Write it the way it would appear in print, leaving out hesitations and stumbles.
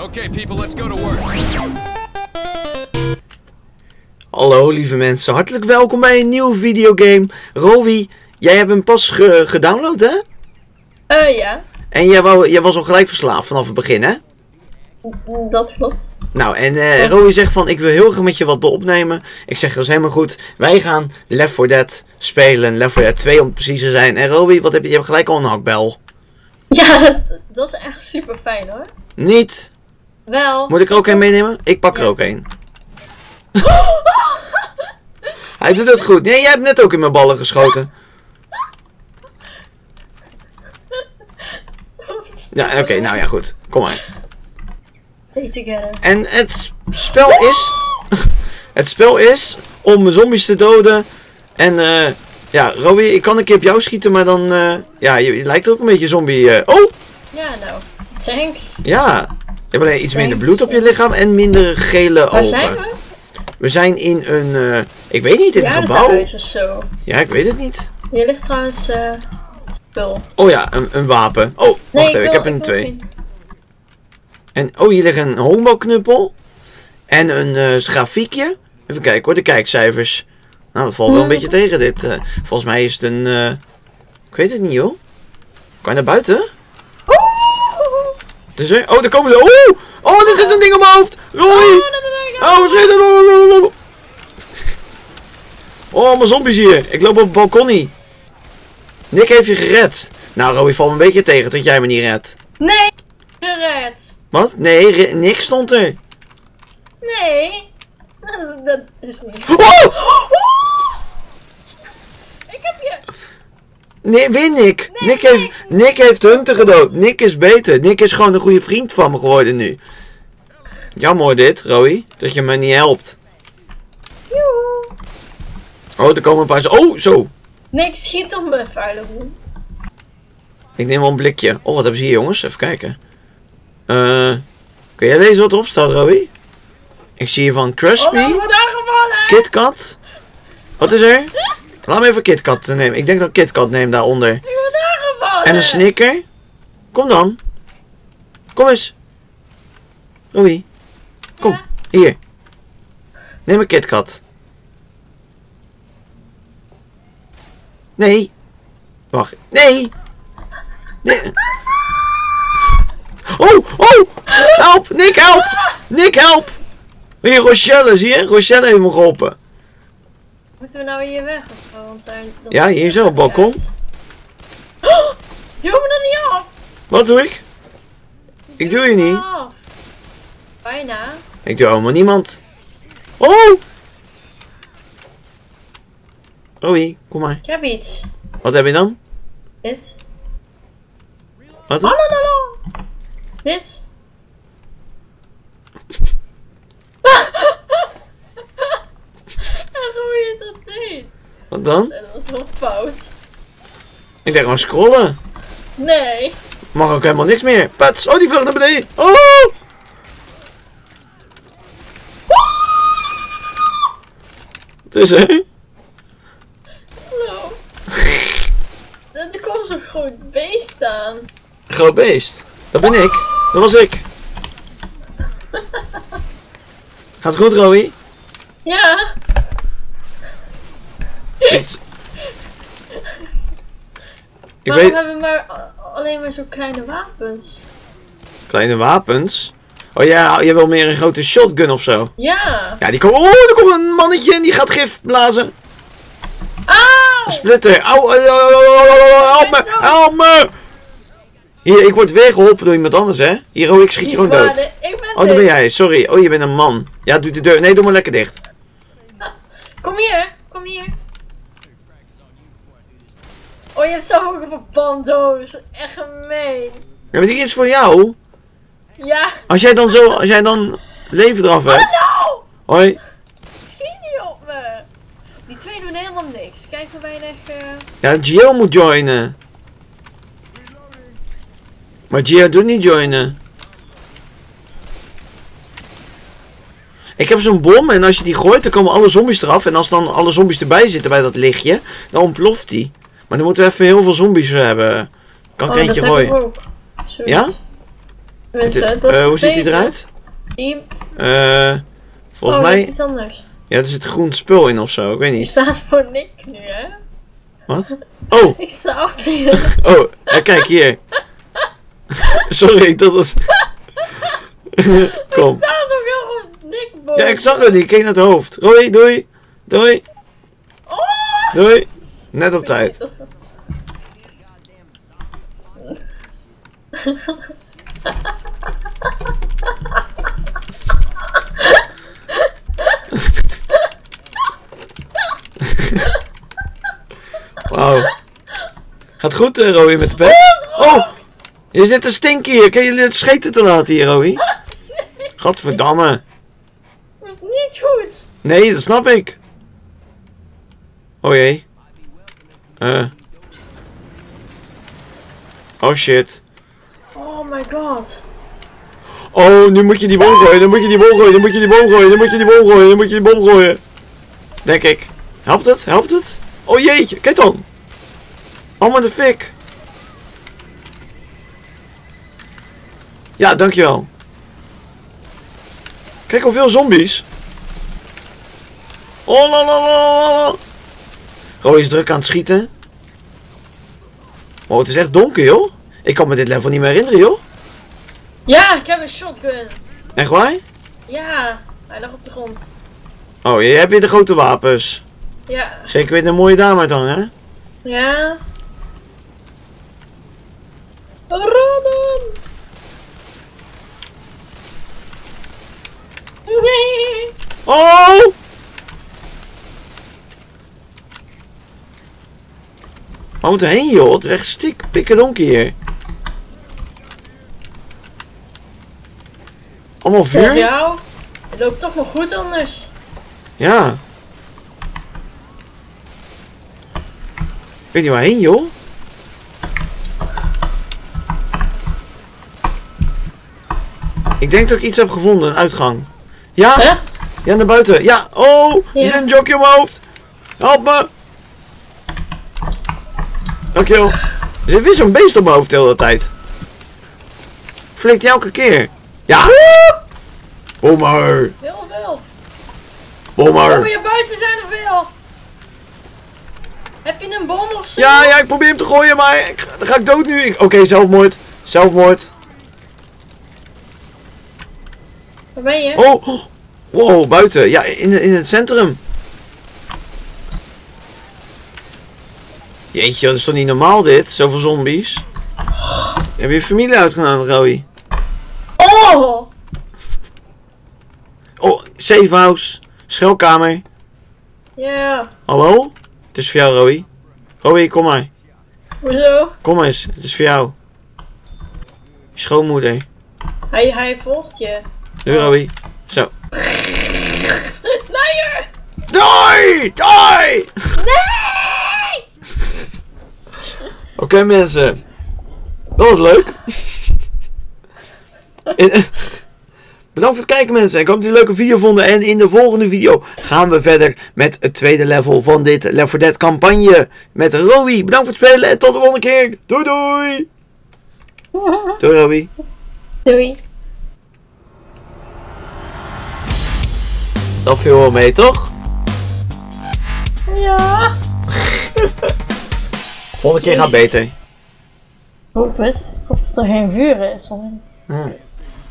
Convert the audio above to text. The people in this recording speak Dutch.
Okay, people, let's go to work. Hallo lieve mensen, hartelijk welkom bij een nieuwe videogame. Rowie, jij hebt hem pas gedownload, hè? Ja. En jij was al gelijk verslaafd vanaf het begin, hè? Dat klopt. Nou, en Rowie zegt van, ik wil heel graag met je wat opnemen. Ik zeg, dat is helemaal goed. Wij gaan Left 4 Dead spelen, Left 4 Dead 2 om precies te zijn. En Rowie, wat heb je? Je hebt gelijk al een hakbel. Ja, dat is echt super fijn hoor. Niet? Wel. Moet ik er ook een meenemen? Ik pak er ook een. Hij doet het goed. Nee, jij hebt net ook in mijn ballen geschoten. Ja, oké, nou ja, goed. Kom maar. Stay together. En het spel is... het spel is om zombies te doden. En ja, Rowie, ik kan een keer op jou schieten, maar dan... ja, je lijkt ook een beetje zombie. Oh! Ja, nou. Thanks. Ja. Je hebt alleen iets minder bloed op je lichaam en minder gele ogen. Waar zijn we? We zijn in een... ik weet niet, in een gebouw. Huis of zo. Ja, ik weet het niet. Hier ligt trouwens spul. Oh ja, een wapen. Oh, wacht even, ik heb een 2. En oh, hier ligt een honkbalknuppel. En een grafiekje. Even kijken hoor, de kijkcijfers. Nou, dat valt wel een beetje tegen dit. Volgens mij is het een... ik weet het niet joh. Kan je naar buiten? Dus er... Oh, daar komen ze. Oeh! Oh, er zit een ding op mijn hoofd! Roei! Oh, schieten! Oh, mijn zombies hier. Ik loop op het balkonie. Nick heeft je gered. Nou, Rowie, valt me een beetje tegen dat jij me niet redt. Nee, gered. Wat? Nee, Nick stond er. Nee. Dat is niet. Oh! Ik heb je. Nee, weer Nick. Nick heeft Hunter gedood. Nick is beter. Nick is gewoon een goede vriend van me geworden nu. Jammer hoor dit, Rowie. Dat je me niet helpt. Joe. Oh, er komen een paar... Oh, zo. Niks schiet op me, vuile boel. Ik neem wel een blikje. Oh, wat hebben ze hier, jongens? Even kijken. Kun jij lezen wat erop staat, Rowie? Ik zie hier van Crispy. Oh, wat aangevallen! KitKat. Wat is er? Laat me even KitKat nemen. Ik denk dat KitKat neem daaronder. Ik word aangevallen! En een Snicker. Kom dan. Kom eens. Rowie. Kom. Ja. Hier. Neem een KitKat. Nee. Wacht. Nee. Nee. Oh, oh. Help. Nick, help. Nick, help. Hier, Rochelle. Zie je? Rochelle heeft me geholpen. Moeten we nou hier weg? Of, want daar, Ja, hier zo, op het balkon. Doe me er niet af! Wat doe ik? Ik doe je niet. Af. Bijna. Ik doe helemaal niemand. Oh! Rowie, kom maar. Ik heb iets. Wat heb je dan? Dit. Wat? Lalalala. Dit. Hoe je dat deed? Wat dan? Dat was wel fout. Ik denk gewoon scrollen. Nee. Mag ook helemaal niks meer. Pats, oh die vlucht naar beneden. Oh! Wat is er? Hallo. Er komt zo'n groot beest aan. Groot beest. Dat ben ik. Dat was ik. Gaat het goed, Rowie? Ja. Ik Waarom weet... hebben we alleen maar zo kleine wapens? Kleine wapens? Oh ja, je wil meer een grote shotgun of zo. Ja. Ja, die komt... Oh, er komt een mannetje en die gaat gif blazen. Auw! Een splitter. Auw, help me, help me. Hier, ik word weer geholpen door iemand anders, hè. Hier, oh, ik schiet je gewoon dood. Ik ben Oh, daar ben jij. Sorry. Oh, je bent een man. Ja, doe de deur. Nee, doe maar lekker dicht. Kom hier, kom hier. Oh, je hebt zo hoog op een bandoos. Echt gemeen. Ja, maar die is voor jou. Ja. Als jij dan leven eraf hebt. Hallo! Hoi. Schiet niet op me. Die twee doen helemaal niks. Kijk hoe weinig... Ja, Gio moet joinen. Maar Gio doet niet joinen. Ik heb zo'n bom en als je die gooit, dan komen alle zombies eraf. En als dan alle zombies erbij zitten bij dat lichtje, dan ontploft die. Maar dan moeten we even heel veel zombies hebben. Kan ik er eentje gooien? Heb ik ook. Ja? Tenminste, dat is hoe ziet die deze. eruit? Team. Volgens Oh, mij... dat is anders. Ja, er zit een groen spul in of zo, ik weet Die niet. staat voor Nick nu, hè? Wat? Oh, Ik sta achter je. oh, kijk hier. Sorry, ik dacht dat... Kom. Er staat ook heel op Nick boven. Ja, ik zag het niet, ik keek naar het hoofd. Doei, doei, doei, Oh! doei. Net op tijd. Wauw. Gaat goed, Roy, met de pet? Oh, je zit te stinken hier. Kan je het scheten te laten hier, Roy? Gadverdamme. Dat is niet goed. Nee, dat snap ik. Oh jee. Oh shit. Oh my god. Oh, nu moet je die bom gooien, dan moet je die bom gooien, dan moet je die bom gooien, dan moet je die bom gooien, dan moet je die bom gooien. Denk ik. Helpt het? Helpt het? Oh jeetje, kijk dan. Allemaal de fik. Ja, dankjewel. Kijk hoeveel zombies. Oh la la la la. Roy is druk aan het schieten. Oh, het is echt donker, joh. Ik kan me dit level niet meer herinneren, joh. Ja, ik heb een shotgun. Echt waar? Ja, hij lag op de grond. Oh, je hebt weer de grote wapens. Ja. Zeker weer een mooie dame uit hangen, hè? Ja. Rammen! Nee. Oh! Waar moet er heen, joh? Het is echt stik pikkedonker hier. Allemaal Voor vuur? jou? Het loopt toch nog goed anders. Ja. Ik weet niet waarheen, joh. Ik denk dat ik iets heb gevonden, een uitgang. Ja? Echt? Ja, naar buiten. Ja. Oh, hier Ja. zit een jockey op mijn hoofd. Help me. Dankjewel. Er zit weer zo'n beest op mijn hoofd de hele tijd. Flikt hij elke keer. Ja. Bommer. Heel veel. Bommer. Oh, je buiten zijn er veel. Heb je een bom of zo? Ja, ik probeer hem te gooien, maar dan ga ik dood nu. Oké, zelfmoord. Zelfmoord. Waar ben je? Oh, wow, buiten. Ja, in het centrum. Jeetje, dat is toch niet normaal dit? Zoveel zombies. Heb je familie uitgenodigd, Roy? Oh! Oh, safe house. Schuilkamer. Ja. Hallo? Het is voor jou, Roy. Roy, kom maar. Hoezo? Kom eens, het is voor jou. Je schoonmoeder. Hij volgt je. Doei, Roy. Zo. Liar! Doei! Doei! Nee! Oké, mensen. Dat was leuk. Bedankt voor het kijken, mensen. Ik hoop dat jullie een leuke video vonden. En in de volgende video gaan we verder met het tweede level van dit Left 4 Dead campagne. Met Roy. Bedankt voor het spelen en tot de volgende keer. Doei doei. Doei Roy. Doei. Dat viel wel mee, toch? Ja. Volgende keer gaat beter. Hoop het. Ik hoop dat er geen vuur is. Ja.